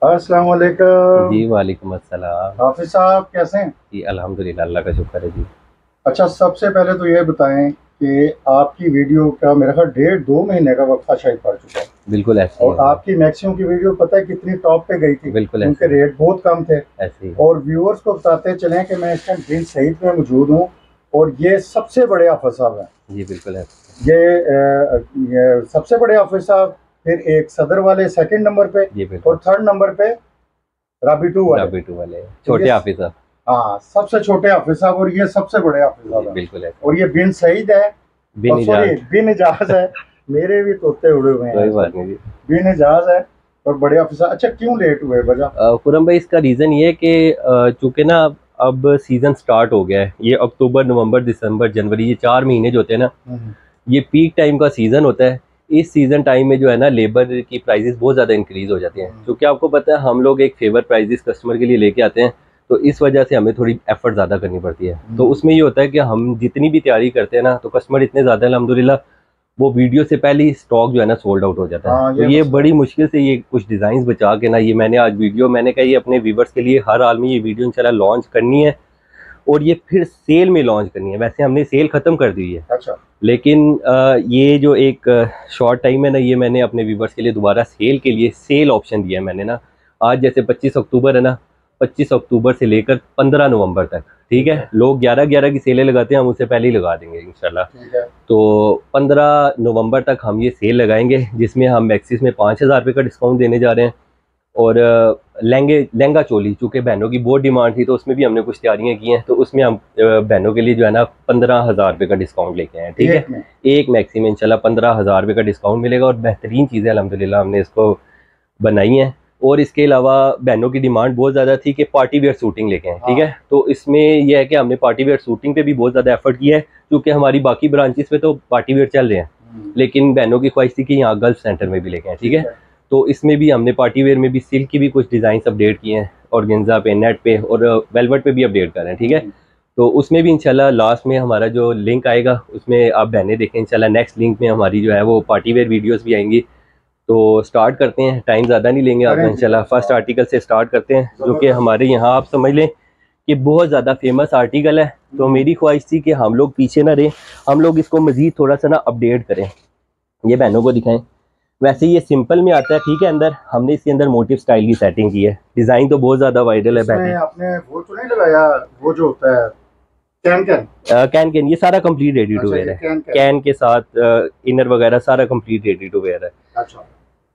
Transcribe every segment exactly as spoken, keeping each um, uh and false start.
अस्सलाम वालेकुम। जी वालेकुम अस्सलाम। हाफिज साहब कैसे हैं? जी अल्हम्दुलिल्लाह, अल्लाह का शुक्र है जी। अच्छा, सबसे पहले तो ये बताएं कि आपकी वीडियो का मेरा ख्याल डेढ़ दो महीने का वक्फा शायद पड़ चुका है। बिल्कुल ऐसे ही और है जी। आपकी मैक्सिमम की वीडियो पता है कितनी टॉप पे गई थी, बिल्कुल ऐसे उनके ही रेट बहुत कम थे। ऐसे ही है। और व्यूअर्स को बताते चलें कि मैं इस टाइम प्रिंस सईद में मौजूद हूँ और ये सबसे बड़े हाफिज साहब हैं। जी बिल्कुल ऐसे ये, अ, ये सबसे बड़े हाफिज साहब, फिर एक सदर वाले सेकंड नंबर पे, जी और बिल्कुल। थर्ड नंबर पे राबीटू वाले। राबिटू वाले तो छोटे ये, हाफिज साहब। हाँ, सबसे छोटे हाफिज साहब और ये सबसे बड़े हाफिज जी साहब हैं। बिल्कुल ऐसे और ये बिन सईद है, बिन और सॉरी इजाज। बिन इजाज है। मेरे भी तोते उड़े हुए हैं कोई इस बात वक्त। नहीं जी। बिन इजाज है और बड़े हाफिज साहब। अच्छा, क्यों लेट हुए, वजह? अ, खुरम भाई, इसका रीज़न ये है कि अ, चूंकि ना अब सीज़न स्टार्ट हो गया है। ये अक्टूबर नवंबर दिसंबर जनवरी, ये चार महीने जो होते हैं ना, हम्म, ये पीक टाइम का सीज़न होता है। इस सीज़न टाइम में जो है ना, लेबर की प्राइसेस बहुत ज़्यादा इंक्रीज़ हो जाती हैं, हम्म, क्योंकि आपको पता है हम लोग एक फेवर प्राइसेस कस्टमर के लिए लेके आते हैं। तो इस वजह से हमें थोड़ी एफर्ट ज़्यादा करनी पड़ती है। तो हम्म। उसमें ये होता है कि हम जितनी भी तैयारी करते हैं ना, तो कस्टमर इतने ज़्यादा अल्हम्दुलिल्लाह, वो वीडियो से पहले ही स्टॉक जो है ना सोल्ड आउट हो जाता है। हाँ, तो ये ये मसला बड़ी है। मुश्किल से ये कुछ डिज़ाइन बचा के ना, ये मैंने आज वीडियो मैंने कहा ये अपने व्यूवर्स के लिए हर हाल में ये वीडियो इंशाल्लाह लॉन्च करनी है, और ये फिर सेल में लॉन्च करनी है। वैसे हमने सेल ख़त्म कर दी है, अच्छा। लेकिन अ, ये जो एक शॉर्ट टाइम है ना, ये मैंने अपने व्यूवर्स के लिए दोबारा सेल के लिए सेल ऑप्शन दिया है मैंने ना। आज जैसे पच्चीस अक्टूबर है ना, पच्चीस अक्टूबर से लेकर पंद्रह नवंबर तक, ठीक है, लोग ग्यारह ग्यारह की सेलें लगाते हैं, हम उससे पहले ही लगा देंगे इंशाल्लाह। ठीक है। तो पंद्रह नवंबर तक हम ये सेल लगाएंगे, जिसमें हम मैक्सिस में पाँच हज़ार रुपये का डिस्काउंट देने जा रहे हैं। और अ, लहंगे लहंगा चोली, चूँकि बहनों की बहुत डिमांड थी, तो उसमें भी हमने कुछ तैयारियां की हैं। तो उसमें हम अ, बहनों के लिए जो है ना पंद्रह हज़ार रुपये का डिस्काउंट लेके आए हैं, ठीक है। एक में? एक मैक्सी में इंशाल्लाह पंद्रह हज़ार रुपये का डिस्काउंट मिलेगा, और बेहतरीन चीज़ें अल्हम्दुलिल्लाह हमने इसको बनाई हैं। और इसके अलावा बहनों की डिमांड बहुत ज़्यादा थी कि पार्टी वेयर सूटिंग लेके आएँ, ठीक हाँ। है। तो इसमें यह है कि हमने पार्टी वेयर सूटिंग पे भी बहुत ज़्यादा एफर्ट किया है, क्योंकि हमारी बाकी ब्रांचेस पे तो पार्टी वेयर चल रहे हैं, हम्म, लेकिन बहनों की ख्वाहिश थी कि यहाँ गल्फ सेंटर में भी लेके आएँ, ठीक ठीक है। है। तो इसमें भी हमने पार्टी वेयर में भी सिल्क की भी कुछ डिज़ाइन अपडेट किए हैं, और गेंजा पे, नेट पे और वेलवेट पे भी अपडेट कर रहे हैं, ठीक है। हम्म, तो उसमें भी इंशाल्लाह लास्ट में हमारा जो लिंक आएगा, उसमें आप बहनें देखें इंशाल्लाह। नेक्स्ट लिंक में हमारी जो है वो पार्टी वेयर वीडियोस भी आएंगी। तो स्टार्ट करते हैं, टाइम ज़्यादा नहीं लेंगे आपका, करें जी। इंशाल्लाह फर्स्ट हाँ, आर्टिकल से स्टार्ट करते हैं, जो कि जबरदस्त। हमारे यहाँ आप समझ लें कि बहुत ज़्यादा फेमस आर्टिकल है। तो हम्म, मेरी ख्वाहिश थी कि हम लोग पीछे ना रहें, हम लोग इसको मज़ीद थोड़ा सा ना अपडेट करें, ये बहनों को दिखाएं। वैसे ये सिंपल में आता है, ठीक है। अंदर हमने इसके अंदर मोटिव स्टाइल की सेटिंग की है, डिज़ाइन तो बहुत ज़्यादा वायरल है, इसमें बेहतरीन। आपने वो तो नहीं लगाया, वो जो होता है कैन कैन? कैन कैन ये सारा कंप्लीट रेडी टू अच्छा, वेयर ये है। Can can. कैन के साथ इनर वगैरह सारा कंप्लीट रेडी टू वेयर है। अच्छा,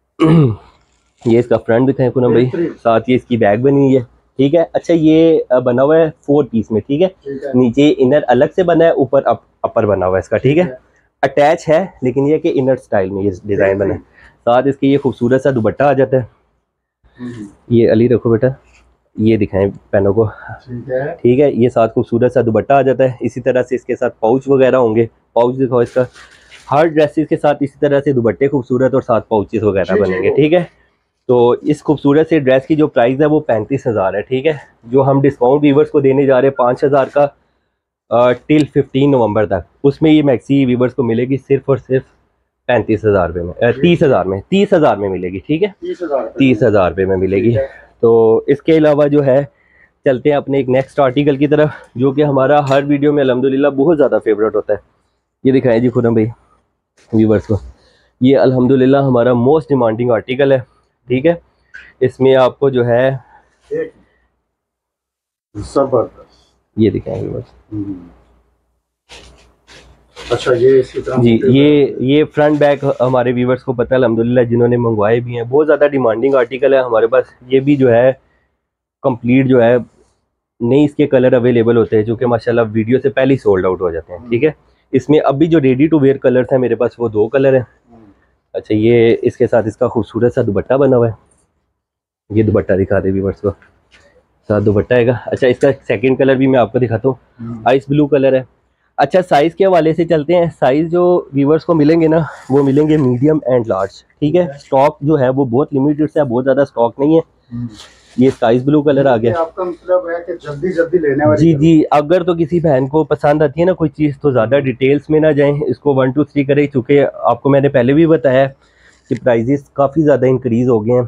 ये इसका फ्रंट दिखाएं पूनम भाई, बेहतरीन। साथ ये इसकी बैग बनी हुई है, ठीक है। अच्छा, ये अ, बना हुआ है फोर पीस में, ठीक है। ठीक है। नीचे इनर अलग से बना है, ऊपर अप, अपर बना हुआ है इसका, ठीक ठीक है। है। अटैच है, लेकिन ये कि इनर स्टाइल में ये डिज़ाइन बना है। बेहतरीन। साथ इसके ये खूबसूरत सा दुपट्टा आ जाता है। हम्म, ये अली रखो बेटा, ये दिखाएं पहनों को, ठीक है। ठीक है। ये साथ खूबसूरत सा दुपट्टा आ जाता है। इसी तरह से इसके साथ पाउच वगैरह होंगे, पाउच दिखाओ इसका। हर ड्रेसेस के साथ इसी तरह से दुपट्टे खूबसूरत और साथ पाउचेस वगैरह जी जी, बनेंगे, वो ठीक है। तो इस खूबसूरत से ड्रेस की जो प्राइस है वो पैंतीस हज़ार है, ठीक है। जो हम डिस्काउंट वीवर्स को देने जा रहे हैं पाँच हज़ार का टिल फिफ्टीन नवंबर तक, उसमें ये मैक्सी वीवर्स को मिलेगी सिर्फ और सिर्फ पैंतीस हज़ार रुपये में, तीस हज़ार में तीस हज़ार में मिलेगी, ठीक है। तीस हजार तीस हज़ार रुपये में मिलेगी। ठीक है। तो इसके अलावा जो है, चलते हैं अपने एक नेक्स्ट आर्टिकल की तरफ, जो कि हमारा हर वीडियो में अल्हम्दुलिल्लाह बहुत ज़्यादा फेवरेट होता है। ये दिखाएं जी खुरम भाई व्यूवर्स को, ये अल्हम्दुलिल्लाह हमारा मोस्ट डिमांडिंग आर्टिकल है, ठीक है। इसमें आपको जो है, एक जबरदस्त। ये दिखाएं व्यूवर्स हम्म, अच्छा, ये इसी तरह जी, मोटे ये हुए। ये फ्रंट बैक हमारे व्यूवर्स को पता है अल्हम्दुलिल्लाह, जिन्होंने मंगवाए भी हैं। बहुत ज़्यादा डिमांडिंग आर्टिकल है हमारे पास। ये भी जो है कंप्लीट जो है नई इसके कलर अवेलेबल होते हैं, जो कि माशाल्लाह वीडियो से पहले ही सोल्ड आउट हो जाते हैं, ठीक है। इसमें अभी जो रेडी टू वेयर कलर्स हैं मेरे पास, वो दो कलर हैं। हम्म, अच्छा, ये इसके साथ इसका खूबसूरत सा दुपट्टा बना हुआ है। ये दुपट्टा दिखा दे व्यूवर्स को, साथ दुपट्टा आएगा। अच्छा, इसका सेकंड कलर भी मैं आपको दिखाता हूँ, हम्म, आइस ब्लू कलर है। अच्छा, साइज़ के हवाले से चलते हैं। साइज़ जो व्यूवर्स को मिलेंगे ना, वो मिलेंगे मीडियम एंड लार्ज, ठीक है। स्टॉक जो है वो बहुत लिमिटेड से है, बहुत ज़्यादा स्टॉक नहीं है। हम्म। ये स्काई ब्लू कलर आ ये गया आपका मतलब है कि जल्दी जल्दी लेने वाली जी करो। जी। अगर तो किसी बहन को पसंद आती है ना कोई चीज़, तो ज़्यादा डिटेल्स में ना जाएं, इसको वन टू थ्री करें। चूँकि आपको मैंने पहले भी बताया कि प्राइजेस काफ़ी ज़्यादा इंक्रीज़ हो गए हैं,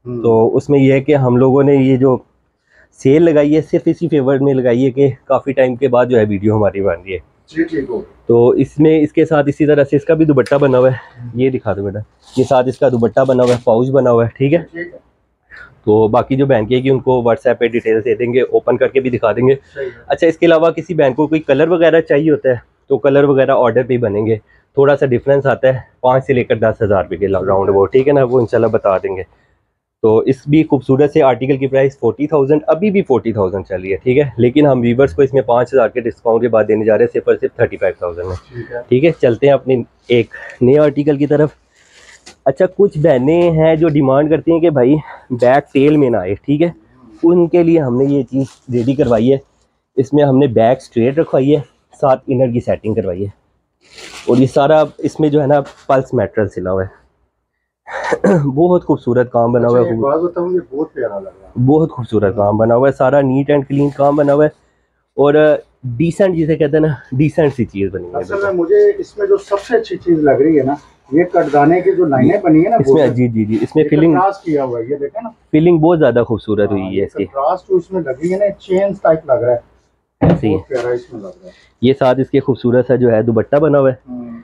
तो उसमें यह है कि हम लोगों ने ये जो सेल लगाई है सिर्फ इसी फेवर में लगाई है कि काफ़ी टाइम के बाद जो है वीडियो हमारी बन रही है। जी ठीक हो। तो इसमें इसके साथ इसी तरह से इसका भी दुपट्टा बना हुआ है, ये दिखा दो बेटा, ये साथ इसका दुपट्टा बना हुआ है, पाउच बना हुआ है, ठीक है। ठीक है। तो बाकी जो बहन की है कि उनको व्हाट्सएप पे डिटेल्स दे देंगे, ओपन करके भी दिखा देंगे। अच्छा, इसके अलावा किसी बहन को कोई कलर वगैरह चाहिए होता है तो कलर वगैरह ऑर्डर पे ही बनेंगे, थोड़ा सा डिफरेंस आता है पाँच से लेकर दस हज़ार रुपये के राउंड वो, ठीक है ना, वो इंशाल्लाह बता देंगे। तो इस भी खूबसूरत से आर्टिकल की प्राइस फोर्टी थाउजेंड अभी भी फोर्टी थाउजेंड चल रही है, ठीक है। लेकिन हम व्यूवर्स को इसमें पाँच हज़ार के डिस्काउंट के बाद देने जा रहे हैं सिर्फ और सिर्फ थर्टी फाइव थाउजेंड में, ठीक है। चलते हैं अपनी एक नए आर्टिकल की तरफ। अच्छा, कुछ बहनें हैं जो डिमांड करती हैं कि भाई बैक टेल में ना आए, ठीक है, उनके लिए हमने ये चीज़ रेडी करवाई है। इसमें हमने बैक स्ट्रेट रखवाई है, साथ इनर की सेटिंग करवाई है, और ये सारा इसमें जो है ना पल्स मेटेरियल सिला हुआ है। बहुत खूबसूरत काम बना हुआ है। अच्छा, बात बताऊं, ये बहुत प्यारा लग रहा है, बहुत खूबसूरत काम बना हुआ है, सारा नीट एंड क्लीन काम बना हुआ है, और डिसेंट जिसे कहते हैं ना, डिसेंट सी चीज़ बनी है। असल में मुझे इसमें जो सबसे अच्छी चीज़ लग रही है ना, ये कटदाने की जो लाइनें बनी है ना इसमें, जी जी जी, इसमें फिलिंग किया हुआ है, ये देखें ना, फिलिंग बहुत ज्यादा खूबसूरत हुई है इसकी। कंट्रास्ट जो इसमें लगी है ना, चेन्स टाइप लग रहा है, ऐसे ही प्यारा इसमें लग रहा है। ये साथ इसके खूबसूरत सा जो है दुपट्टा बना हुआ है,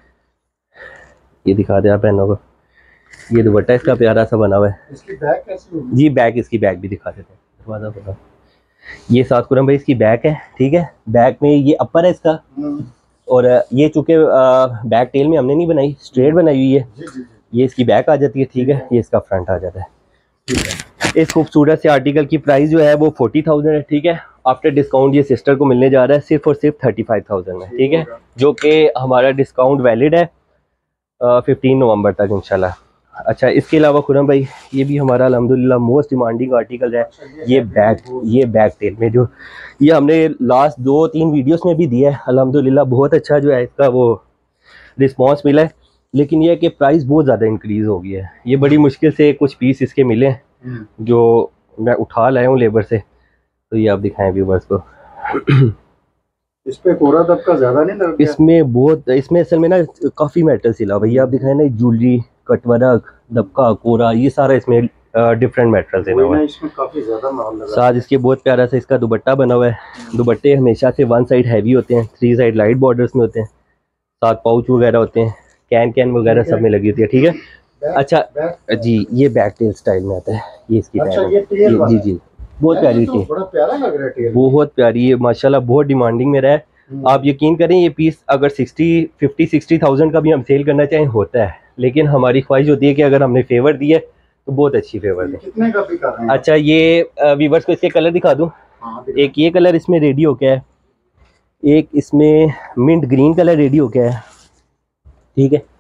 ये दिखा दे आप बहनों को, ये दुपट्टा इसका प्यारा सा बना हुआ है। इसकी बैक कैसी होगी? जी बैक, इसकी बैक भी दिखा देते हैं, दरवाजा बता। ये साथ खुरम भाई इसकी बैक है, ठीक है। बैक में ये अपर है इसका, और ये चूंकि बैक टेल में हमने नहीं बनाई, स्ट्रेट बनाई हुई है, जी, जी, जी। ये इसकी बैक आ जाती है, ठीक है। ये इसका फ्रंट आ जाता है। इस खूबसूरत से आर्टिकल की प्राइस जो है वो फोर्टी थाउजेंड है, ठीक है। आफ्टर डिस्काउंट ये सिस्टर को मिलने जा रहा है सिर्फ और सिर्फ थर्टी फाइव थाउजेंड में, ठीक है, जो कि हमारा डिस्काउंट वैलिड है फिफ्टीन नवंबर तक इंशाल्लाह। अच्छा, इसके अलावा खुरम भाई ये भी हमारा अल्हम्दुलिल्लाह मोस्ट डिमांडिंग आर्टिकल है, ये बैक, ये बैक टेल में जो ये हमने लास्ट दो तीन वीडियोस में भी दिया है, अल्हम्दुलिल्लाह बहुत अच्छा जो है इसका वो रिस्पांस मिला है। लेकिन ये है कि प्राइस बहुत ज़्यादा इंक्रीज़ हो गई है, ये बड़ी मुश्किल से कुछ पीस इसके मिले हैं जो मैं उठा लाया हूँ लेबर से, तो ये आप दिखाएं व्यूवर्स को। इस पे कोरा दबका ज़्यादा नहीं लग गया? इसमें बहुत, इसमें असल में ना काफ़ी मेटल सिला भैया, आप दिखाएं ना, ज्वेलरी, कटवर्क, दबका, कोरा, ये सारा इसमें डिफरेंट मेटल सिला हुआ है। इसमें काफ़ी ज़्यादा माल लगा है। साथ इसके बहुत प्यारा सा इसका दुपट्टा बना हुआ है। दुपट्टे हमेशा से वन साइड हैवी होते हैं, थ्री साइड लाइट बॉर्डर्स में होते हैं, साथ पाउच वगैरह होते हैं, कैन कैन वगैरह सब में लगी होती है, ठीक है। अच्छा जी, ये बैक टेल स्टाइल में आता है, ये इसकी अच्छा, ये ये जी जी बहुत प्यारी टेल, बड़ा प्यारा लग रहा है टेल, बहुत प्यारी है माशाल्लाह, बहुत डिमांडिंग में रहा है। आप यकीन करें ये पीस अगर सिक्सटी फिफ्टी सिक्सटी थाउजेंड का भी हम सेल करना चाहें होता है, लेकिन हमारी ख्वाहिश होती है कि अगर हमने फेवर दिया तो बहुत अच्छी फेवर दे। कितने का भी कर रहे हैं? अच्छा, ये व्यूवर्स को इसके कलर दिखा दूं। एक ये कलर इसमें रेडी हो गया है, एक इसमें मिंट ग्रीन कलर रेडी हो गया है, ठीक है।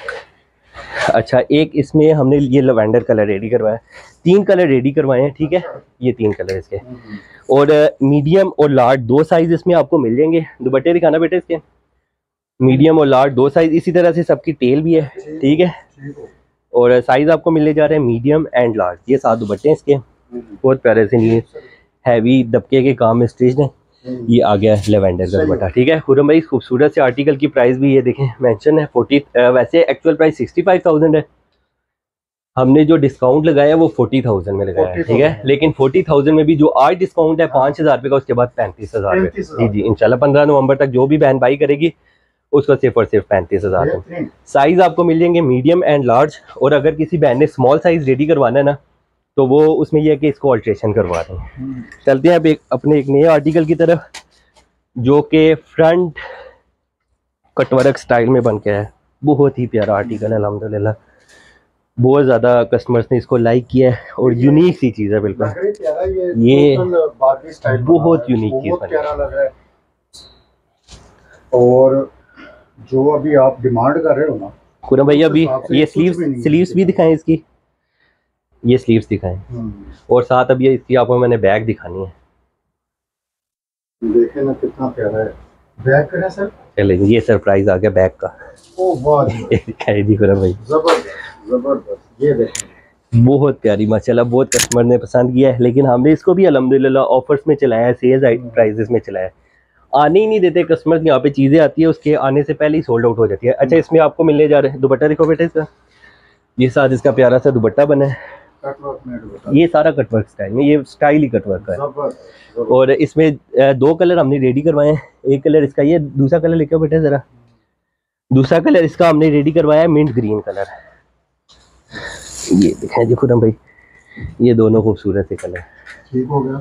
अच्छा, एक इसमें हमने ये लवेंडर कलर रेडी करवाया, तीन कलर रेडी करवाए हैं, ठीक है। ये तीन कलर इसके, और मीडियम और लार्ज दो साइज इसमें आपको मिल जाएंगे। दुपट्टे दिखाना बेटे इसके, मीडियम और लार्ज दो साइज, इसी तरह से सबकी टेल भी है, ठीक है। और साइज आपको मिलने जा रहे हैं मीडियम एंड लार्ज। ये सात दुपट्टे हैं इसके, बहुत प्यारे से, नहीं हैवी दबके के काम में स्टिच्ड है। ये आ गया लेवेंडर का दुपट्टा, ठीक है। खुरम भाई खूबसूरत से आर्टिकल की प्राइस भी ये देखें मेंशन है फोर्टी, वैसे actual price sixty five thousand है, हमने जो डिस्काउंट लगाया वो फोर्टी थाउजेंड में लगाया है, ठीक है। लेकिन फोर्टी थाउजेंड में भी जो आज डिस्काउंट है पाँच हज़ार रुपये का, उसके बाद पैंतीस हज़ार रुपये जी जी इंशाल्लाह पंद्रह नवंबर तक जो भी बहन बाई करेगी उसको सिर्फ और सिर्फ पैंतीस हज़ार में। साइज़ आपको मिल जाएंगे मीडियम एंड लार्ज, और अगर किसी बहन ने स्मॉल साइज़ रेडी करवाना है ना तो वो उसमें यह है कि इसको ऑल्ट्रेशन करवा दें। चलते हैं अब एक अपने एक नए आर्टिकल की तरफ जो कि फ्रंट कटवर्क स्टाइल में बन के है। बहुत ही प्यारा आर्टिकल है अल्हम्दुलिल्लाह, बहुत ज़्यादा कस्टमर्स ने इसको लाइक किया है और यूनिक सी चीज़ है बिल्कुल। ये, ये बहुत यूनिक चीज़ है। और जो अभी आप डिमांड कर रहे हो ना खुरम भैया, अभी ये स्लीव्स स्लीव्स भी दिखाएं इसकी, ये स्लीव्स दिखाएं, और साथ अभी इसकी आपको मैंने बैग दिखानी है। देखें ना कितना प्यारा है बैग का सर। चले, ये सरप्राइज आ गया बैग का। ओ वाह, ये दिखाई दी खुरम भाई, जबरदस्त जबरदस्त, ये देखें बहुत प्यारी माशाल्लाह, बहुत कस्टमर ने पसंद किया है। लेकिन हमने इसको भी अल्हम्दुलिल्लाह ऑफर्स में चलाया है, सेल्स प्राइजेस में चलाया है, आने ही नहीं देते कस्टमर। यहाँ पे चीज़ें आती है उसके आने से पहले ही सोल्ड आउट हो जाती है। अच्छा, इसमें आपको मिलने जा रहे हैं दुपट्टा, देखो बेटा इसका, ये साथ इसका प्यारा सा दुपट्टा बना है, कटवर्क में ये सारा कटवर्क स्टाइल में, ये स्टाइल ही कटवर्क का है। और इसमें दो कलर हमने रेडी करवाए हैं। एक कलर इसका, ये दूसरा कलर लेके बेटा जरा, दूसरा कलर इसका हमने रेडी करवाया है मिंट ग्रीन कलर। ये दिखाएं जी खुरम भाई, ये दोनों खूबसूरत से कलर ठीक हो गया,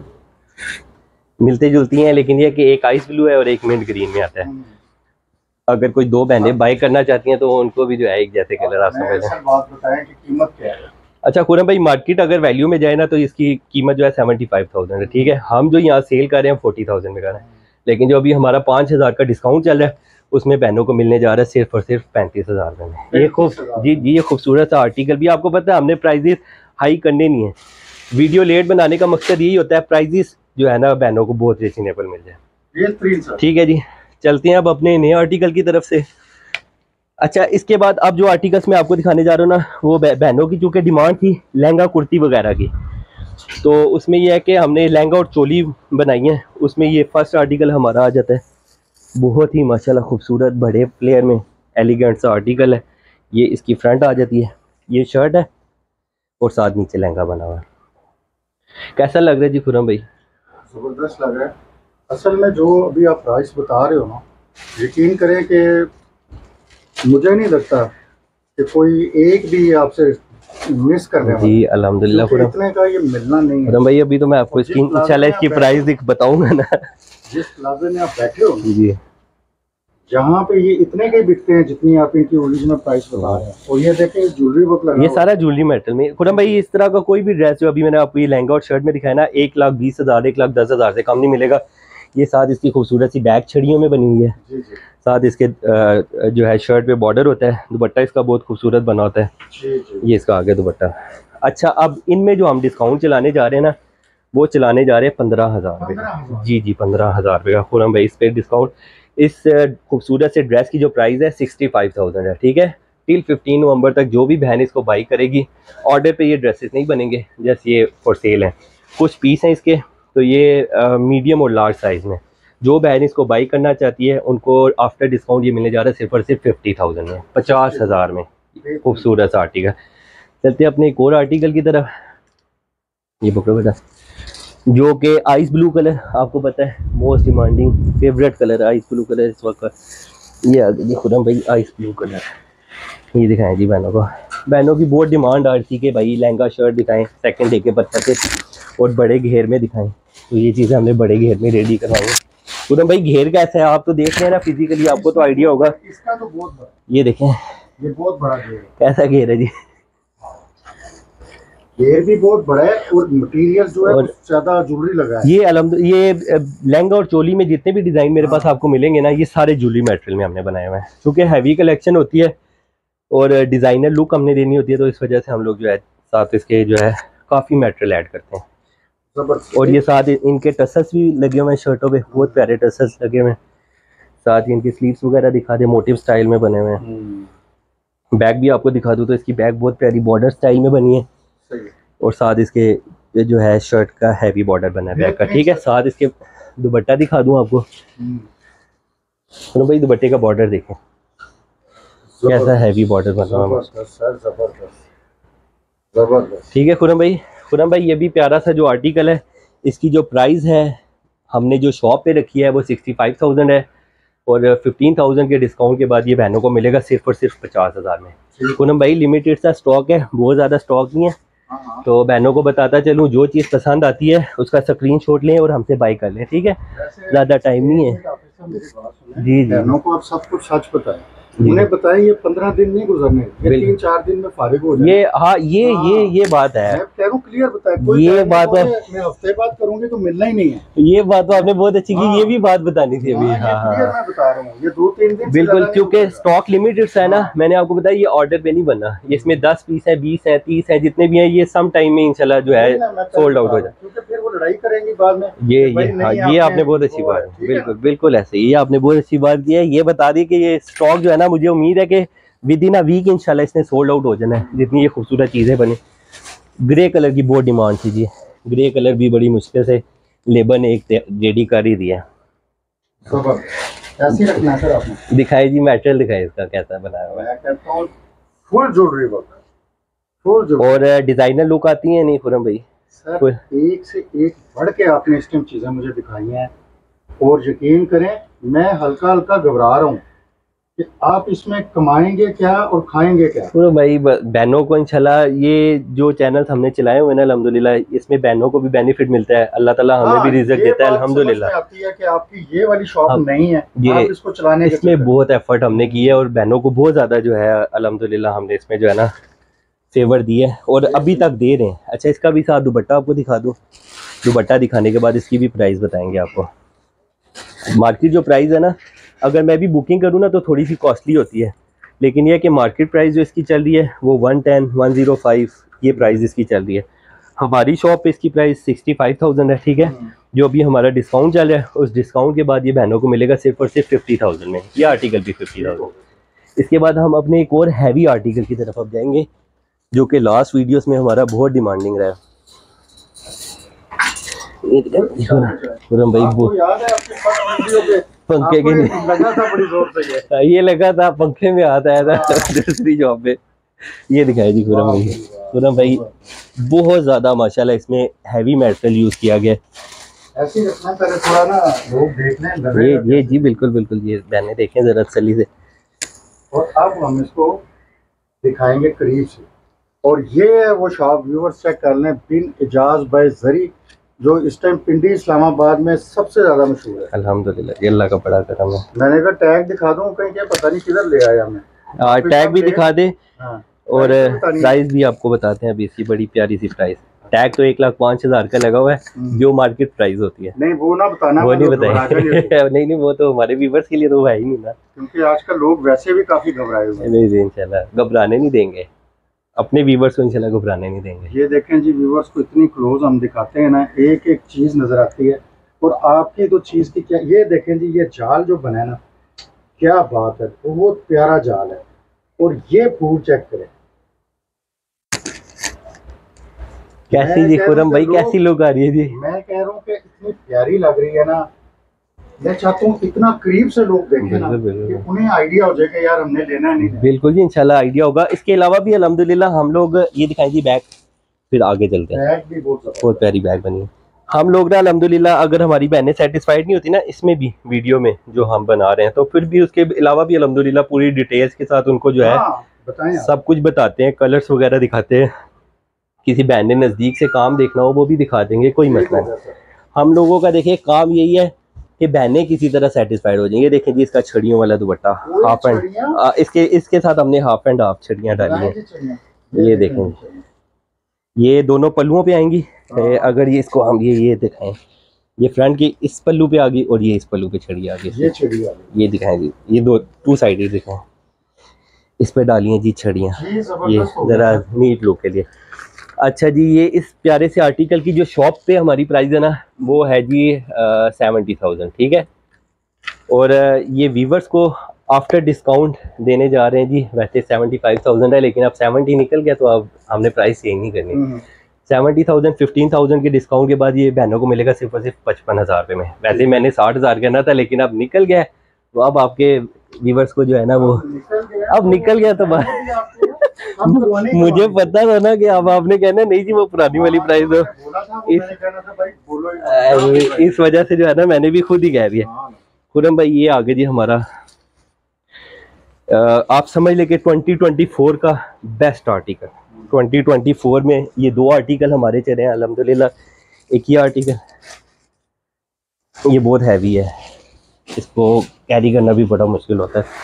मिलती जुलती हैं, लेकिन ये कि एक आइस ब्लू है और एक मिंट ग्रीन में आता है। अगर कोई दो बहनें बाई करना चाहती हैं तो उनको भी जो है एक जैसे कलर आप समझ लें। बात बताएं कि कीमत क्या है। अच्छा खुरम भाई, मार्केट अगर वैल्यू में जाए ना तो इसकी कीमत जो है सेवेंटी फाइव थाउजेंड है, ठीक है। हम जो यहाँ सेल कर रहे हैं फोर्टी थाउजेंड में कर रहे हैं, लेकिन जो अभी हमारा पाँच हज़ार का डिस्काउंट चल रहा है उसमें बहनों को मिलने जा रहा है सिर्फ और सिर्फ पैंतीस हज़ार में। ये खूब जी जी ये खूबसूरत सा आर्टिकल भी, आपको पता है हमने प्राइजेस हाई करने नहीं है, वीडियो लेट बनाने का मकसद यही होता है प्राइजेस जो है ना बहनों को बहुत रीजनेबल मिल जाए। ठीक है जी, चलते हैं अब अपने नए आर्टिकल की तरफ से। अच्छा, इसके बाद अब जो आर्टिकल्स मैं आपको दिखाने जा रहा हूँ ना, वो बहनों की चूँकि डिमांड थी लहंगा कुर्ती वगैरह की, तो उसमें यह है कि हमने लहंगा और चोली बनाई है। उसमें ये फर्स्ट आर्टिकल हमारा आ जाता है, बहुत ही माशाल्लाह खूबसूरत बड़े प्लेयर में एलिगेंट सा आर्टिकल है। ये इसकी फ्रंट आ जाती है, ये शर्ट है और साथ नीचे लहंगा बना हुआ है। कैसा लग रहा है जी खुरम भाई? ज़बरदस्त लग रहा है। असल में जो अभी आप प्राइस बता रहे हो ना, यकीन करें कि मुझे नहीं लगता कि कोई एक भी आपसे मिस करने वाला जी। अल्हम्दुलिल्लाह खुरम, इतने का ये मिलना नहीं है खुरम भाई। अभी तो मैं आपको इसकी इंशाल्लाह इसकी प्राइस दिख बताऊंगा ना। जिस प्लाजा में आप बैठे हो जी, जहाँ पे ये इतने के बिकते हैं जितनी आप इनकी ओरिजिनल प्राइस बता रहे हैं। और ये देखें ज्वेलरी वर्क लगा, ये सारा ज्वेलरी मेटल में। खुरम भाई, इस तरह का कोई भी ड्रेस जो अभी मैंने आपको ये लहंगा और शर्ट में दिखाया ना, एक लाख बीस हज़ार एक लाख दस हज़ार से कम नहीं मिलेगा। ये साथ इसकी खूबसूरत सी बैग छड़ियों में बनी हुई है। जी जी। साथ इसके जो है शर्ट पे बॉर्डर होता है, दुपट्टा इसका बहुत खूबसूरत बना होता है। जी जी। ये इसका आगे दुपट्टा। अच्छा, अब इनमें जो हम डिस्काउंट चलाने जा रहे हैं ना, वो चलाने जा रहे हैं पंद्रह हज़ार रुपये। जी जी, पंद्रह हज़ार रुपये का खुरम भाई इस पर डिस्काउंट। इस खूबसूरत से ड्रेस की जो प्राइस है सिक्सटी फाइव थाउजेंड है, ठीक है। टिल फिफ्टीन नवंबर तक जो भी बहन इसको बाई करेगी, ऑर्डर पे ये ड्रेसेस नहीं बनेंगे, जैसे ये फॉर सेल हैं। कुछ पीस हैं इसके, तो ये मीडियम और लार्ज साइज़ में जो बहन इसको बाई करना चाहती है उनको आफ्टर डिस्काउंट ये मिलने जा रहा है सिर्फ और सिर्फ फिफ्टी थाउजेंड में, पचास हज़ार में। खूबसूरत सा आर्टिकल। चलते हैं अपने एक और आर्टिकल की तरफ। ये पकड़ो बेटा, जो कि आइस ब्लू कलर, आपको पता है most demanding favourite colour ice blue colour इस वक्त। ये आ गई खुरम भाई आइस ब्लू कलर। ये दिखाएं जी बहनों को, बहनों की बहुत डिमांड आ रही थी कि भाई लहंगा शर्ट दिखाएं सेकंड डे के पत्थर से और बड़े घेर में दिखाएं, तो ये चीज़ें हमने बड़े घेर में रेडी करवाई। खुरम भाई घेर कैसा है आप तो देख रहे हैं ना फिजिकली, आपको तो आइडिया होगा। इसका तो बहुत बड़ा, ये देखें ये बहुत बड़ा घेर है। कैसा घेर है जी? घेर भी बहुत बड़ा है और मटेरियल जो है और ज्यादा ज्वेलरी लगा है। ये अलहमद ये लहंगा और चोली में जितने भी डिजाइन मेरे पास आपको मिलेंगे ना, ये सारे ज्वेलरी मटेरियल में हमने बनाए हुए हैं। क्योंकि हैवी कलेक्शन होती है और डिजाइनर लुक हमने देनी होती है, तो इस वजह से हम लोग जो है साथ इसके जो है काफी मटेरियल ऐड करते हैं। और ये साथ इनके टसल्स भी लगे हुए हैं शर्टों पे, बहुत प्यारे टसल्स लगे हुए हैं। साथ ही इनकी स्लीव्स वगैरह दिखा दे, मोटिव स्टाइल में बने हुए हैं। बैग भी आपको दिखा दूँ तो इसकी बैग बहुत प्यारी बॉर्डर स्टाइल में बनी है और साथ इसके जो है शर्ट का हैवी बॉर्डर बना है बैग का, ठीक है। साथ इसके दुपट्टा दिखा दूँ आपको, तो भाई दुपट्टे का बॉर्डर देखें कैसा हैवी बॉर्डर बना हुआ है, ठीक है खुरम भाई। खुरम भाई ये भी प्यारा सा जो आर्टिकल है, इसकी जो प्राइस है हमने जो शॉप पे रखी है वो सिक्सटी फाइव थाउजेंड है और फिफ्टीन थाउजेंड के डिस्काउंट के बाद ये बहनों को मिलेगा सिर्फ और सिर्फ पचास हज़ार में। खुरम भाई लिमिटेड सा स्टॉक है, बहुत ज़्यादा स्टॉक नहीं है, तो बहनों को बताता चलूँ जो चीज़ पसंद आती है उसका स्क्रीनशॉट लें और हमसे बाई कर लें, ठीक है। ज़्यादा टाइम नहीं है। जी जी, बहनों को आप सब कुछ सच बताएं, उन्हें बताएं ये पंद्रह दिन नहीं गुजरने, ये तीन चार दिन में फारिग हो जाए। ये हाँ ये हाँ, ये ये बात है, मैं कह रहा हूं क्लियर बताएं। कोई ये बात है, मैं हफ्ते बाद करूंगी तो मिलना ही नहीं है। ये बात तो आपने बहुत अच्छी की, ये भी बात बतानी थी अभी। हाँ, हाँ, मैं बता रहा हूँ ये दो तीन दिन बिल्कुल, क्योंकि स्टॉक लिमिटेड है ना, मैंने आपको बताया ये ऑर्डर पे नहीं बनना, इसमें दस पीस है, बीस है, तीस है, जितने भी है ये सम टाइम में इंशाल्लाह जो है सोल्ड आउट हो जाए, क्योंकि फिर वो लड़ाई करेंगी बाद में। ये ये हाँ ये आपने बहुत अच्छी बात, बिल्कुल बिल्कुल ऐसे ये आपने बहुत अच्छी बात की है। ये बता दी कि ये स्टॉक जो है ना, मुझे उम्मीद है कि विद इन अ वीक इंशाल्लाह इसने सोल्ड आउट हो जाना है, जितनी ये खूबसूरत चीज़ें बनी। ग्रे कलर की बहुत डिमांड थी जी, ग्रे कलर भी बड़ी मुश्किल से लेबर ने एक रेडी कर ही दिया। ऐसे रखना है सर आपने। दिखाई जी मटेरियल दिखाई इसका कैसा बनाया हुआ है। मैं कहता हूं फुल ज्वेलरी वर्क, और डिजाइनर लुक आती है नहीं खुरम भाई सर? एक से एक बढ़ के आपने इस टाइम चीजें मुझे दिखाई हैं और यकीन करें मैं हल्का हल्का घबरा रहा हूँ कि आप इसमें कमाएंगे क्या और खाएंगे क्या। तो भाई बहनों को इंशाल्लाह ये जो चैनल हमने चलाए हुए ना अल्हम्दुलिल्लाह इसमें बहनों को भी बेनिफिट मिलता है, अल्लाह ताला हमें भी रिज़्क देता है अल्हम्दुलिल्लाह। आती है कि आपकी ये वाली शॉप नहीं है, ये आप इसको चलाने इसमें बहुत एफर्ट हमने की है और बहनों को बहुत ज़्यादा जो है अल्हम्दुलिल्लाह हमने इसमें जो है ना फेवर दिए और अभी तक दे रहे हैं। अच्छा इसका भी साथ दुपट्टा आपको दिखा दूँ, दुपट्टा दिखाने के बाद इसकी भी प्राइस बताएंगे आपको। मार्केट जो प्राइस है ना अगर मैं भी बुकिंग करूँ ना तो थोड़ी सी कॉस्टली होती है, लेकिन यह कि मार्केट प्राइस जो इसकी चल रही है वो one ten one zero five ये प्राइस इसकी चल रही है। हमारी शॉप पे इसकी प्राइस सिक्सटी फाइव थाउजेंड है, ठीक है। जो अभी हमारा डिस्काउंट चल रहा है उस डिस्काउंट के बाद ये बहनों को मिलेगा सिर्फ और सिर्फ फिफ्टी थाउजेंड में, ये आर्टिकल भी फिफ्टी थाउजेंड। इसके बाद हम अपने एक और हैवी आर्टिकल की तरफ अब जाएंगे जो कि लास्ट वीडियोस में हमारा बहुत डिमांडिंग रहा है। भाई याद है आपके फर्स्ट वीडियो पे पंखे के लगा था बड़ी जोर से, ये ये लगा था पंखे में हाथ आया था दूसरी जॉब पे। ये दिखाई जी खुरम भाई, खुरम भाई बहुत ज्यादा माशाल्लाह इसमें हैवी मेटल यूज किया गया। ऐसे ही रखना पहले थोड़ा ना लोग देख लें। ये ये जी बिल्कुल बिल्कुल ये बहने देखें जरा तसल्ली से। और अब हम इसको दिखाएंगे करीब से और ये है वो शॉप, व्यूअर्स चेक कर लें, बिन इजाज बाय जरी जो इस टाइम पिंडी इस्लामाबाद में सबसे ज्यादा मशहूर है अल्हम्दुलिल्लाह। ये अल्लाह का बड़ा करम है। मैंने कहा टैग दिखा दूं कहीं क्या पता नहीं किधर ले आया मैं, टैग भी दिखा दे। हाँ, और प्राइस भी आपको बताते हैं अभी इसकी बड़ी प्यारी सी प्राइस। टैग तो एक लाख पाँच हजार का लगा हुआ है जो मार्केट प्राइस होती है। नहीं वो ना बताना, वो नहीं बताएंगे नहीं नहीं वो तो हमारे व्यूअर्स के लिए तो है ही नहीं ना, क्योंकि आजकल लोग वैसे भी काफी घबराए हुए हैं। नहीं इंशाल्लाह घबराने नहीं देंगे, अपने व्यूअर्स को इंशाल्लाह घबराने नहीं देंगे। ये देखें जी व्यूअर्स को इतनी क्लोज हम दिखाते हैं ना, एक एक चीज नजर आती है और आपकी तो चीज की क्या। ये देखें जी ये जाल जो बना है ना, क्या बात है, बहुत प्यारा जाल है। और ये फूल चेक करें कैसी जी खुरम भाई, कैसी लोग आ रही है जी। मैं कह रहा हूँ कि इतनी प्यारी लग रही है ना, मैं चाहता हूँ इतना करीब से लोग देखें ना कि उन्हें आइडिया हो जाए कि यार हमने लेना है नहीं। बिल्कुल जी इंशाल्लाह आइडिया होगा। इसके अलावा भी अल्हम्दुलिल्लाह हम लोग ये दिखाएं जी बैग, फिर आगे चलते हैं। बैग भी बहुत बहुत प्यारी बैग बनी है। हम लोग ना अल्हम्दुलिल्लाह अगर हमारी बहनें सेटिस्फाइड नहीं होती ना इसमें भी वीडियो में जो हम बना रहे हैं तो फिर भी उसके अलावा भी अल्हम्दुलिल्लाह पूरी डिटेल्स के साथ उनको जो है बताएं सब कुछ बताते हैं, कलर्स वगैरह दिखाते हैं। किसी बहन ने नज़दीक से काम देखना हो वो भी दिखा देंगे, कोई मसला नहीं। हम लोगों का देखिए काम यही है कि बहनें किसी तरह सेटिस्फाइड हो जाएंगे। ये देखें जी इसका छड़ियों वाला दुपट्टा हाफ एंड, इसके इसके साथ हमने हाफ एंड हाफ छड़ियाँ डाली हैं। ये देखें ये दोनों पल्लुओं पे आएंगी। अगर ये इसको हम ये ये दिखाएं, ये फ्रंट की इस पल्लू पे आ गई और ये इस पल्लू पे छड़ी आ गई। ये छड़ी आ गई, ये दिखाएं जी, ये दो टू साइडेड दिखाएं, इस पे डाली हैं जी छड़ियाँ, ये जरा नीट लुक के लिए। अच्छा जी ये इस प्यारे से आर्टिकल की जो शॉप पे हमारी प्राइस है ना वो है जी सेवेंटी थाउजेंड, ठीक है। और ये वीवर्स को आफ्टर डिस्काउंट देने जा रहे हैं जी, वैसे सेवेंटी फाइव थाउजेंड है लेकिन अब सेवेंटी निकल गया तो अब हमने प्राइस चेंज नहीं करनी। सेवेंटी थाउजेंड फिफ्टीन थाउजेंड के डिस्काउंट के बाद ये बहनों को मिलेगा सिर्फ और सिर्फ पचपन हज़ार रुपये में। वैसे मैंने साठ हज़ार करना था लेकिन अब निकल गया, तो अब आपके व्यूवर्स को जो है ना वो अब निकल गया तो मुझे पता था ना कि अब आपने कहना नहीं जी वो पुरानी वाली प्राइस हो, इस, इस वजह से जो है ना मैंने भी खुद ही कह दिया। खुरम भाई ये आगे जी हमारा आप समझ ले कि ट्वेंटी ट्वेंटी फोर का best article. Twenty twenty four में ये दो आर्टिकल हमारे चले हैं अल्हम्दुलिल्लाह। एक ही आर्टिकल ये बहुत हैवी है, इसको कैरी करना भी बड़ा मुश्किल होता है।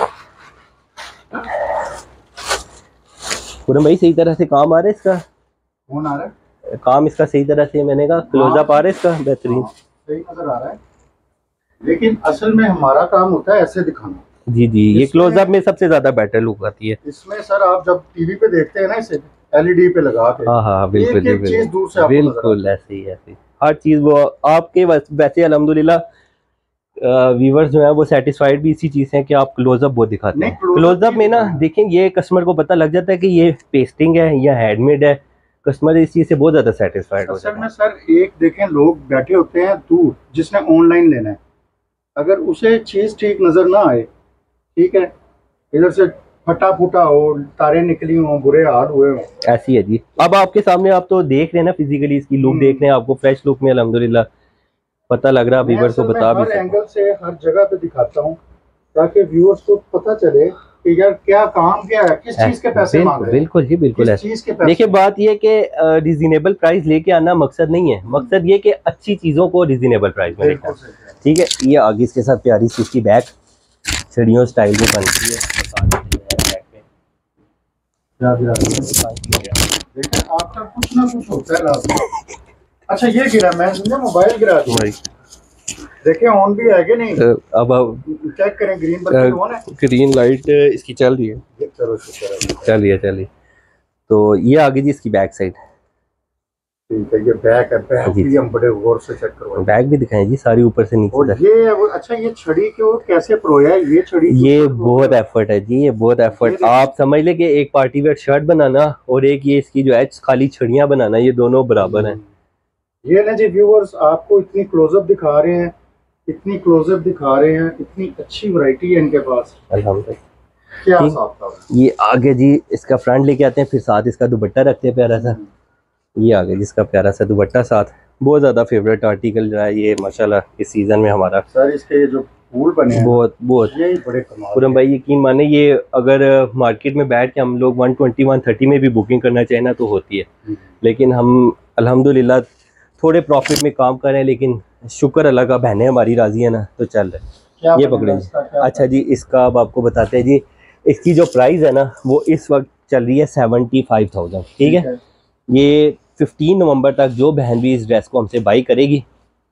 खुरम भाई सही तरह से काम आ रहा है इसका, कौन आ रहा है काम इसका सही तरह से, मैंने कहा क्लोजअप आ रहा है इसका बेहतरीन, सही नजर आ रहा है। लेकिन असल में हमारा काम होता है ऐसे दिखाना। जी जी ये क्लोजअप में सबसे ज्यादा बेटर लुक आती है इसमें। सर आप जब टीवी पे देखते हैं ना इसे एलईडी पे लगा के, हाँ हाँ बिल्कुल एक एक चीज दूर से आपको बिल्कुल ऐसे ही ऐसे हर चीज वो आपके वैसे अल्हम्दुलिल्लाह व्यूवर्स जो है वो सेटिस्फाइड भी इसी चीज है कि आप क्लोजअप वो दिखाते हैं। क्लोजअप में ना देखें ये कस्टमर को पता लग जाता है कि ये पेस्टिंग है या हैंडमेड है, कस्टमर इस चीज से बहुत ज्यादा सेटिस्फाइड हो जाता है। सर एक देखें लोग बैठे होते हैं दूर, जिसने ऑनलाइन लेना है, अगर उसे चीज ठीक नजर ना आए, ठीक है, इधर से फटा फूटा हो, तारे निकली हो, बुरे हाल हुए हो। ऐसी है जी। अब आपके सामने आप तो देख रहे हैं ना, फिजिकली इसकी लुक देख रहे हैं, आपको फ्रेश लुक में अल्हम्दुलिल्लाह पता लग रहा है। व्यूअर्स को बता भी हर एंगल से हर जगह पे दिखाता हूँ ताकि व्यूअर्स को पता चले कि यार क्या काम क्या है, किस चीज के पैसे मांग रहे हैं। बिल्कुल जी, बिल्कुल है। देखिए बात ये कि रिजनेबल प्राइस लेके आना मकसद नहीं है, मकसद ये कि अच्छी चीजों को रिजनेबल प्राइस में लेकर, ठीक है। ये आगे इसके साथ प्यारी सी इसकी बैग छड़ियों स्टाइल में बनती है। देखिए आपका कुछ ना कुछ होता है। अच्छा ये गिरा, मैं समझा मोबाइल गिरा दिया। देखिए ऑन भी है कि नहीं, अब अब चेक करें। ग्रीन बत्ती ऑन है, ग्रीन लाइट इसकी चल रही है। चलो शुक्र, चलिए चलिए। तो ये आगे जी इसकी बैक साइड, ठीक है। ये बैक है, बैक भी हम बड़े गौर से चेक करवाएं। बैक भी दिखाएं जी सारी ऊपर से नीचे तक। ये अच्छा ये छड़ी क्यों कैसे प्रोया है ये छड़ी? ये बहुत एफर्ट है जी, ये बहुत एफर्ट। आप समझ ले कि एक पार्टी वेयर शर्ट बनाना और एक ये इसकी जो है खाली छड़ियां बनाना, ये दोनों बराबर हैं। ये ना जी व्यूअर्स आपको इतनी क्लोजअप दिखा रहे हैं, इतनी क्लोजअप दिखा रहे हैं, इतनी अच्छी वैरायटी है इनके पास अल्हम्दुलिल्लाह। क्या साथ ये आगे जी इसका फ्रंट लेके आते हैं, फिर साथ इसका दुपट्टा रखते हैं प्यारा सा। ये आगे जिसका प्यारा सा दुपट्टा साथ, बहुत ज़्यादा फेवरेट आर्टिकल जो है ये माशाल्लाह इस सीज़न में हमारा। सर इसके ये जो फूल बने हैं बहुत बहुत ये बड़े कमाल। पूरम भाई यकीन माने, ये अगर मार्केट में बैठ के हम लोग वन ट्वेंटी वन थर्टी में भी बुकिंग करना चाहें ना तो होती है, लेकिन हम अल्हम्दुलिल्लाह थोड़े प्रॉफिट में काम कर रहे हैं, लेकिन शुक्र अल्लाह का, बहनें हमारी राजी है ना तो चल रहे। ये पकड़े जी। अच्छा जी इसका अब आपको बताते हैं जी, इसकी जो प्राइस है ना वो इस वक्त चल रही है सेवेंटी फाइव थाउजेंड, ठीक है। ये फिफ्टीन नवंबर तक जो बहन भी इस ड्रेस को हमसे बाई करेगी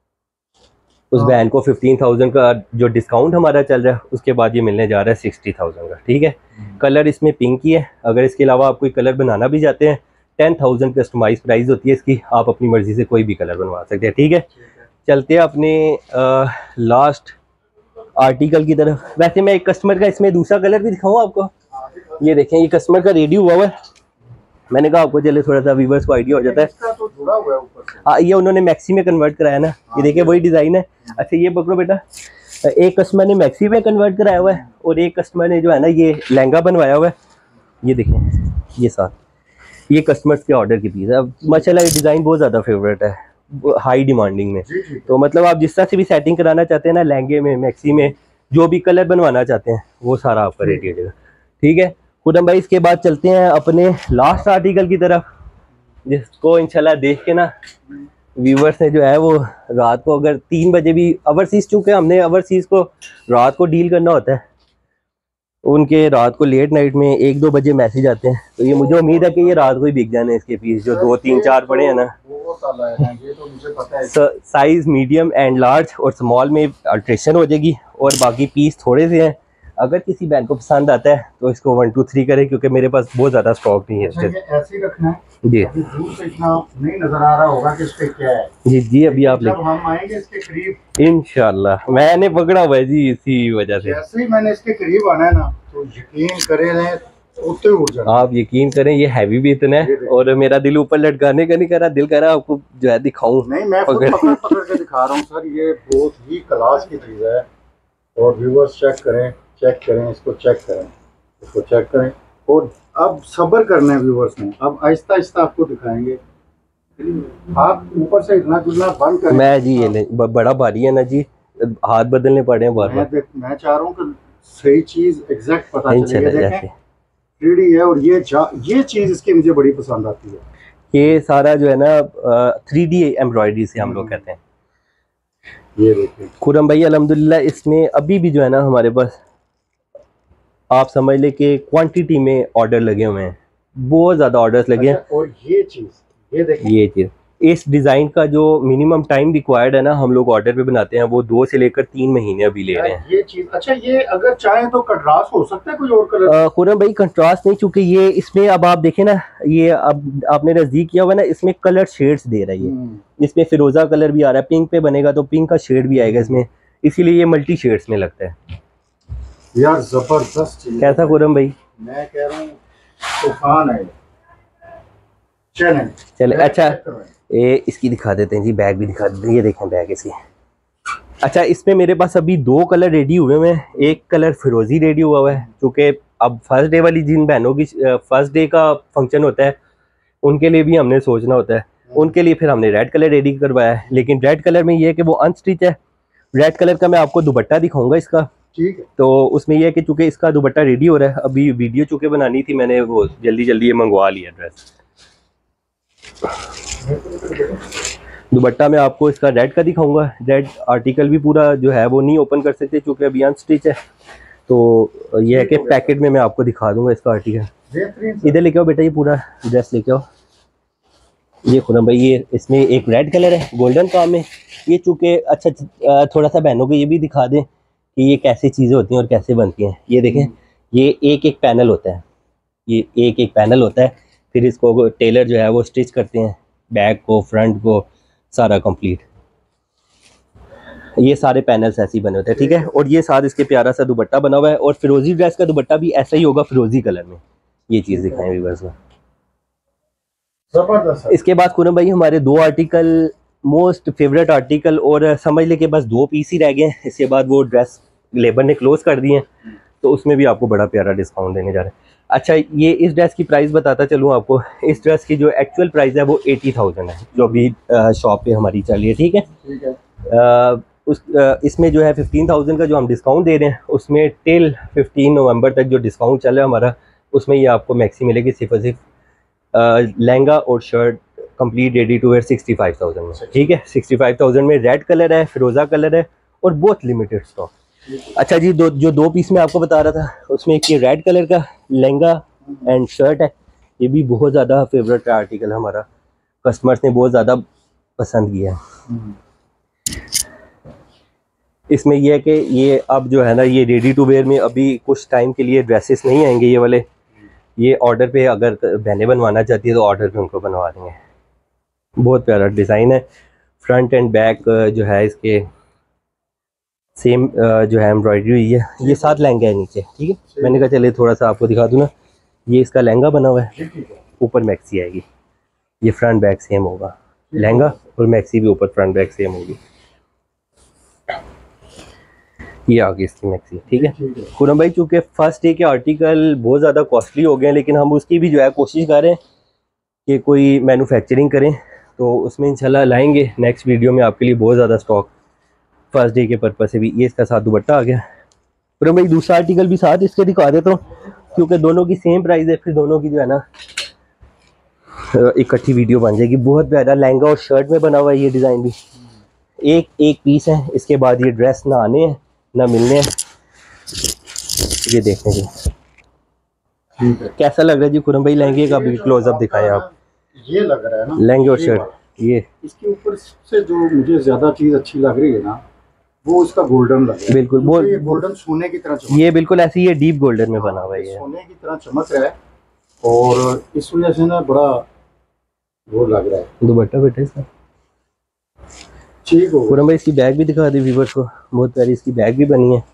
उस बहन को फिफ्टीन थाउजेंड का जो डिस्काउंट हमारा चल रहा है उसके बाद ये मिलने जा रहा है सिक्सटी थाउजेंड का, ठीक है। कलर इसमें पिंक ही है। अगर इसके अलावा आप कोई कलर बनाना भी चाहते हैं, टेन थाउजेंड कस्टमाइज प्राइस होती है इसकी, आप अपनी मर्जी से कोई भी कलर बनवा सकते हैं, ठीक है। चलते हैं अपने आ, लास्ट आर्टिकल की तरफ। वैसे मैं एक कस्टमर का इसमें दूसरा कलर भी दिखाऊँ आपको। ये देखें ये कस्टमर का रेडी हुआ हुआ है, मैंने कहा आपको चले थोड़ा सा व्यूवर्स को आइडिया हो जाता है। तो जुड़ा हुआ है ऊपर से। हाँ ये उन्होंने मैक्सी में कन्वर्ट कराया ना, ये देखिए वही डिज़ाइन है। अच्छा ये पकड़ो बेटा, एक कस्टमर ने मैक्सी में कन्वर्ट कराया हुआ है और एक कस्टमर ने जो है ना ये लहंगा बनवाया हुआ है। ये देखें ये साथ ये कस्टमर्स के ऑर्डर की पीस है। अब माशाल्लाह ये डिज़ाइन बहुत ज़्यादा फेवरेट है, हाई डिमांडिंग में। तो मतलब आप जिस तरह से भी सेटिंग कराना चाहते हैं ना, लहंगे में मैक्सी में जो भी कलर बनवाना चाहते हैं वो सारा आपका रेडी हो जाएगा, ठीक है। खुदम भाई इसके बाद चलते हैं अपने लास्ट आर्टिकल की तरफ, जिसको इंशाल्लाह देख के ना व्यूवर्स ने जो है वो रात को अगर तीन बजे भी ओवरसीज, चूँकि हमने ओवरसीज को रात को डील करना होता है, उनके रात को लेट नाइट में एक दो बजे मैसेज आते हैं, तो ये मुझे उम्मीद है कि ये रात को ही बिक जाने इसके पीस जो दो तीन चार पड़े हैं ना। साइज मीडियम एंड लार्ज और स्मॉल में अल्ट्रेशन हो जाएगी और बाकी पीस थोड़े से हैं। अगर किसी बहन को पसंद आता है तो इसको वन टू थ्री करें, क्योंकि मेरे पास बहुत ज़्यादा स्टॉक नहीं है। अच्छा, ये ऐसे ही रखना है जी। अभी दूर से इतना नहीं नजर आ रहा होगा कि इसके क्या है। जी जी अभी आप जब हम आएंगे इसके करीब इंशाल्लाह, मैंने पकड़ा हुआ है जी इसी वजह से। जैसे ही मैंने इसके करीब आना है ना तो यकीन करें उठते उठ जाना। आप यकीन करें ये हैवी भी इतना है और मेरा दिल ऊपर लटकाने का नहीं कर रहा, दिल कर रहा आपको जो है दिखाऊं। नहीं मैं खुद पकड़ पकड़ के दिखा रहा हूँ सर, ये बहुत ही क्लास की चीज़ है। और व्यूअर्स चेक करें, चेक करें इसको, चेक करें इसको, चेक करें। और अब सब्र करना है व्यूअर्स ने, अब आहिस्ता आहिस्ता आपको दिखाएंगे। आप ऊपर से इतना जुलना बंद करें। मैं जी ये बड़ा भारी है ना जी, हाथ बदलने पड़े हैं बार बार। मैं, मैं चाह रहा हूँ कि सही चीज एग्जैक्ट पता चले। देखें थ्री डी है और ये ये चीज इसकी मुझे बड़ी पसंद आती है। ये सारा जो है ना थ्री डी एम्ब्रॉयडरी से हम लोग कहते हैं। ये देखिए खुरम भाई अल्हम्दुलिल्लाह इसमें अभी भी जो है ना हमारे पास आप समझ ले कि क्वांटिटी में ऑर्डर लगे हुए हैं, बहुत ज़्यादा ऑर्डर्स लगे हैं। अच्छा, और ये चीज़ ये देखिए, ये चीज़ इस डिज़ाइन का जो मिनिमम टाइम रिक्वायर्ड है ना, हम लोग ऑर्डर पे बनाते हैं वो दो से लेकर तीन महीने अभी ले रहे हैं। ये चीज़ अच्छा, ये अगर चाहे तो कंट्रास्ट हो सकता है कोई और कलर? खुरम भाई कंट्रास्ट नहीं, चूंकि ये इसमें अब आप देखें ना, ये अब आपने नजदीक किया हुआ ना, इसमें कलर शेड्स दे रही है। इसमें फिरोजा कलर भी आ रहा है, पिंक पे बनेगा तो पिंक का शेड भी आएगा इसमें, इसीलिए ये मल्टी शेड्स में लगता है यार। जबरदस्त चीज। कैसा खुरम भाई? मैं कह रहा हूँ तूफान है। चले चले अच्छा ये इसकी दिखा देते हैं जी, बैग भी दिखा देते हैं। ये देखें बैग इसकी। अच्छा इसमें मेरे पास अभी दो कलर रेडी हुए हुए हैं। एक कलर फिरोजी रेडी हुआ हुआ है, क्योंकि अब फर्स्ट डे वाली जिन बहनों की फर्स्ट डे का फंक्शन होता है उनके लिए भी हमने सोचना होता है, उनके लिए फिर हमने रेड कलर रेडी करवाया है। लेकिन रेड कलर में ये है कि वो अनस्टिच है। रेड कलर का मैं आपको दुपट्टा दिखाऊंगा इसका, ठीक है। तो उसमें ये है कि चूंकि इसका दुपट्टा रेडी हो रहा है, अभी वीडियो चूंकि बनानी थी मैंने वो जल्दी जल्दी ये मंगवा लिया ड्रेस। दुपट्टा मैं आपको इसका रेड का दिखाऊंगा। रेड आर्टिकल भी पूरा जो है वो नहीं ओपन कर सकते चूंकि अभी अनस्टिच है, तो ये है कि पैकेट में मैं आपको दिखा दूंगा इसका आर्टिकल। इधर लेके आओ बेटा, ये पूरा ड्रेस लेके आओ। ये खुदा भाई, ये इसमें एक रेड कलर है गोल्डन काम है। ये चूंकि अच्छा थोड़ा सा बहनों को ये भी दिखा दें कि ये कैसी चीज़ें होती हैं और कैसे बनती हैं। ये देखें, ये एक एक पैनल होता है, ये एक एक पैनल होता है। फिर इसको टेलर जो है वो स्टिच करते हैं, बैक को फ्रंट को सारा कंप्लीट। ये सारे पैनल्स ऐसे ही बने होते हैं, ठीक है। और ये साथ इसके प्यारा सा दुपट्टा बना हुआ है, और फिरोजी ड्रेस का दुपट्टा भी ऐसा ही होगा फिरोजी कलर में। ये चीज़ दिखाएं व्यूअर्स में। इसके बाद खुरम भाई हमारे दो आर्टिकल मोस्ट फेवरेट आर्टिकल, और समझ ले के बस दो पीस ही रह गए हैं। इसके बाद वो ड्रेस लेबर ने क्लोज कर दिए हैं, तो उसमें भी आपको बड़ा प्यारा डिस्काउंट देने जा रहे हैं। अच्छा, ये इस ड्रेस की प्राइस बताता चलूँ आपको। इस ड्रेस की जो एक्चुअल प्राइस है वो एटी थाउजेंड है, जो अभी शॉप पे हमारी चल रही है, ठीक है, ठीक है। आ, उस आ, इसमें जो है फिफ्टीन थाउजेंड का जो हम डिस्काउंट दे रहे हैं, उसमें टिल फिफ्टीन नवंबर तक जो डिस्काउंट चल रहा है हमारा, उसमें ये आपको मैक्सी मिलेगी सिर्फ और सिर्फ लहंगा और shirt complete ready to wear sixty five thousand में, ठीक है। सिक्सटी फाइव थाउजेंड में रेड कलर है, फिरोज़ा कलर है, और बहुत लिमिटेड स्टॉक। अच्छा जी, दो जो दो पीस में आपको बता रहा था, उसमें एक ये रेड कलर का लहंगा एंड शर्ट है। ये भी बहुत ज़्यादा फेवरेट आर्टिकल हमारा, कस्टमर्स ने बहुत ज़्यादा पसंद किया है। इसमें यह है कि ये अब जो है ना, ये रेडी टू वेयर में अभी कुछ टाइम के लिए ड्रेसेस नहीं आएंगे ये वाले। ये ऑर्डर पे अगर बहनें बनवाना चाहती है तो ऑर्डर पे उनको बनवा देंगे। बहुत प्यारा डिज़ाइन है, फ्रंट एंड बैक जो है इसके सेम जो है एम्ब्रॉयडरी हुई है। ये साथ लहंगा है नीचे, ठीक है। मैंने कहा चले थोड़ा सा आपको दिखा दूँ ना। ये इसका लहंगा बना हुआ है, ऊपर मैक्सी आएगी। ये फ्रंट बैक सेम होगा, लहंगा और मैक्सी भी ऊपर फ्रंट बैक सेम होगी। ये आ गई इसकी मैक्सी, ठीक है। खुरम भाई चूँकि फर्स्ट डे के आर्टिकल बहुत ज़्यादा कॉस्टली हो गए हैं, लेकिन हम उसकी भी जो है कोशिश कर रहे हैं कि कोई मैन्युफैक्चरिंग करें, तो उसमें इंशाल्लाह लाएंगे नेक्स्ट वीडियो में आपके लिए बहुत ज़्यादा स्टॉक फर्स्ट डे के पर्पज़ से भी। ये इसका साथ दुपट्टा आ गया। खुरम भाई दूसरा आर्टिकल भी साथ इसके दिखा देता हूँ, क्योंकि दोनों की सेम प्राइस है, फिर दोनों की जो है ना इकट्ठी वीडियो बन जाएगी। बहुत प्यारा लहंगा और शर्ट में बना हुआ है ये डिज़ाइन भी। एक एक पीस है। इसके बाद ये ड्रेस ना आने हैं ना मिलने हैं। ये देखने जी कैसा लग रहा है जी खुरम भाई लहंगे का भी क्लोजअप दिखाएं आप। ये लग रहा है ना लहंगे और शर्ट। ये इसके ऊपर से जो मुझे ज्यादा चीज अच्छी लग रही है ना, वो इसका गोल्डन लग रहा है। बिल्कुल वो ये गोल्डन सोने की तरह चमक। ये बिल्कुल ऐसे ये डीप गोल्डन में बना हुआ है, ये सोने की तरह चमक रहा है, और इस वजह से ना बड़ा वो लग रहा है। दुपट्टा बेटा इसका ठीक हो। खुरम भाई इसकी बैग भी दिखा दी व्यूअर्स को, बहुत प्यारी इसकी बैग भी बनी है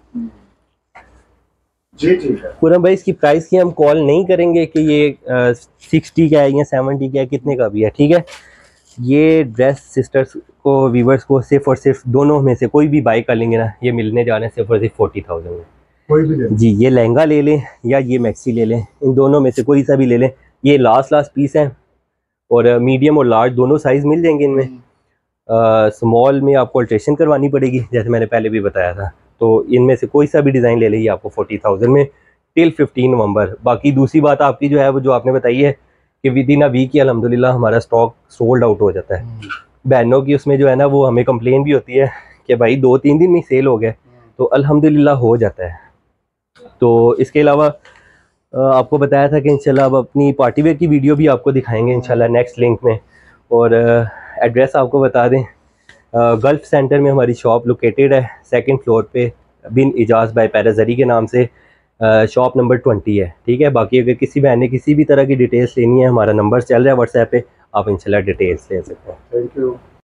जी। ठीक है खुरम भाई, इसकी प्राइस की हम कॉल नहीं करेंगे कि ये सिक्सटी का है या सेवेंटी का है, कितने का भी है, ठीक है। ये ड्रेस सिस्टर्स को व्यूअर्स को सिर्फ और सिर्फ दोनों में से कोई भी बाई कर लेंगे ना, ये मिलने जा रहे हैं सिर्फ और सिर्फ फोर्टी थाउजेंड में। कोई भी ले जी, ये लहंगा ले लें या ये मैक्सी ले लें, इन दोनों में से कोई सा भी ले लें। ये लास्ट लास्ट पीस है, और मीडियम और लार्ज दोनों साइज़ मिल जाएंगे इनमें। स्मॉल uh, में आपको अल्ट्रेशन करवानी पड़ेगी, जैसे मैंने पहले भी बताया था। तो इनमें से कोई सा भी डिज़ाइन ले लीजिए आपको फोर्टी थाउजेंड में टिल फिफ्टीन नवंबर। बाकी दूसरी बात आपकी जो है वो जो आपने बताई है कि विद इन अ वीक ही अल्हम्दुलिल्लाह हमारा स्टॉक सोल्ड आउट हो जाता है। बहनों की उसमें जो है ना वो हमें कंप्लेन भी होती है कि भाई दो तीन दिन में सेल हो गए, तो अल्हम्दुलिल्लाह हो जाता है। तो इसके अलावा आपको बताया था कि इंशाल्लाह अब अपनी पार्टी वेयर की वीडियो भी आपको दिखाएंगे इंशाल्लाह नेक्स्ट लिंक में। और एड्रेस आपको बता दें, गल्फ सेंटर में हमारी शॉप लोकेटेड है, सेकंड फ्लोर पे, बिन इजाज़ बाय पैराजरी के नाम से शॉप नंबर ट्वेंटी है, ठीक है। बाकी अगर किसी बहन ने किसी भी तरह की डिटेल्स लेनी है, हमारा नंबर चल रहा है व्हाट्सएप पे, आप इंशाल्लाह डिटेल्स ले सकते हैं। Thank you.